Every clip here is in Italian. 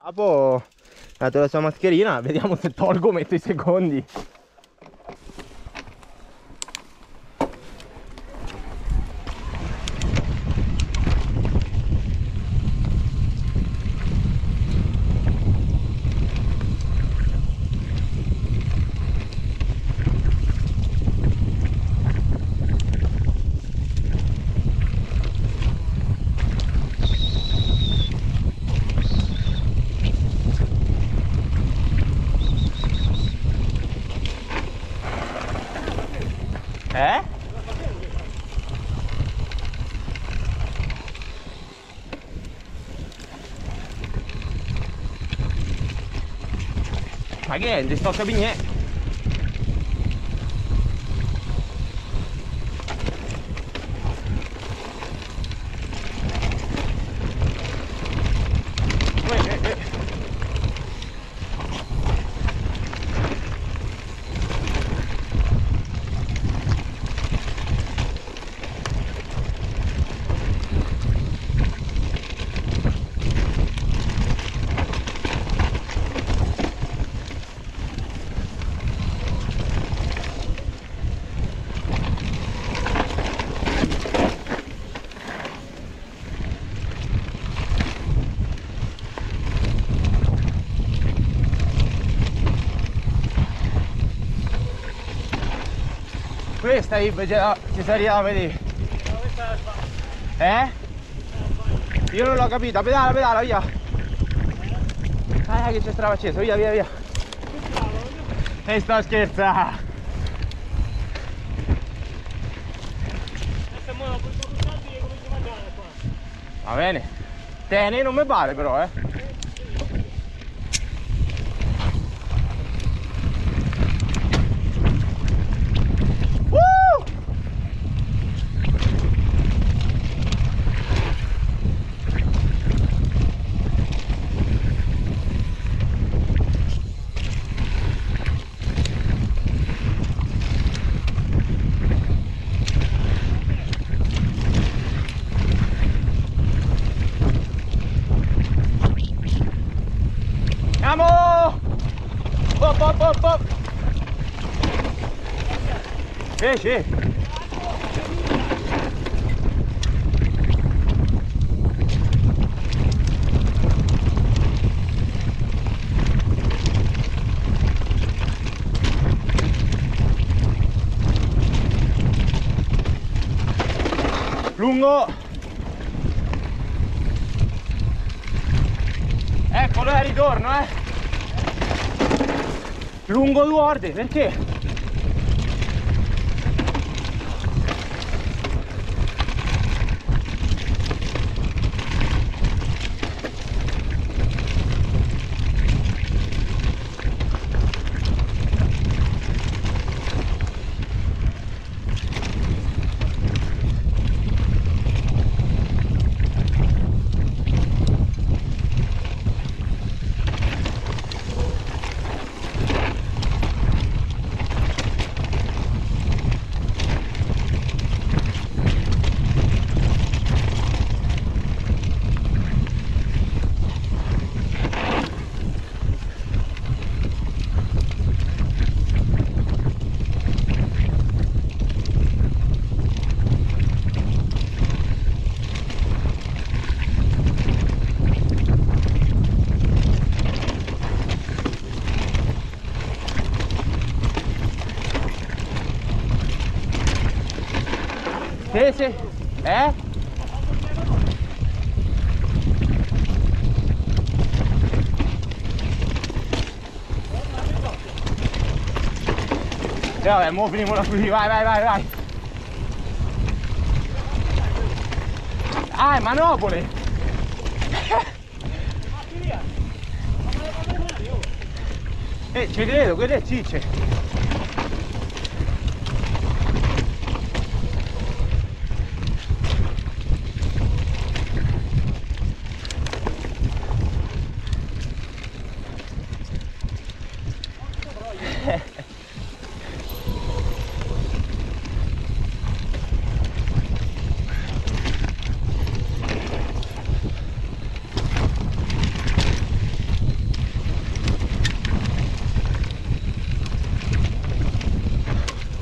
Capo ha dato la sua mascherina, vediamo se tolgo, metto i secondi. Ma che è? Sto capendo. Questa ci sei arrivato a vedere. Io non l'ho capita, pedala, via. Che c'è strada acceso, via. E sto scherzando. Va bene. Tene non mi pare però, Andiamo! Op! Sì. Lungo. Eccolo, è ritorno, Lungo Duorde, perché? Sì. Vabbè, mo finimo la qui, vai. Ah, è Manopole! Ci credo, quelle è cicce.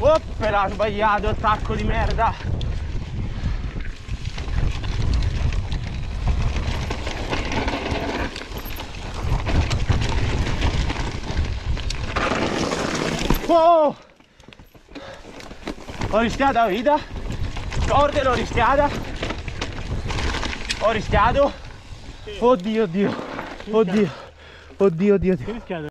Oppela, ho sbagliato, attacco di merda. Oh! Ho rischiato la vita. Corde l'ho rischiata. Ho rischiato. Oddio, oddio. Oddio. Oddio, oddio, oddio.